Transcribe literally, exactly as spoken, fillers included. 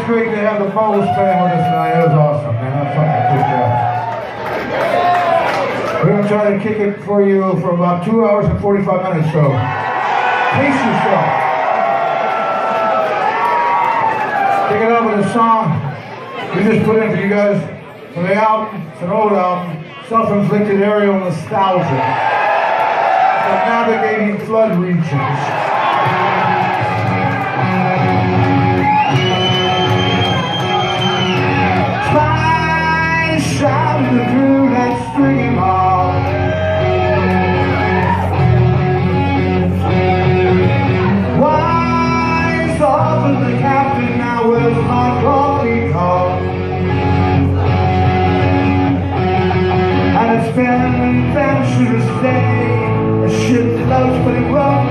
great to have the Bowles playing with us tonight. That was awesome, man. That's fucking good job. We're going to try to kick it for you for about two hours and forty-five minutes, so pace yourself. Kick it up with a song we just put in for you guys for the album. It's an old album, Self-Inflicted Aerial Nostalgia. It's Navigating Flood Regions. Shouting through that stream of wise off of the captain now was my coffee cup, and it's been an adventurous day. The ship floats but it won't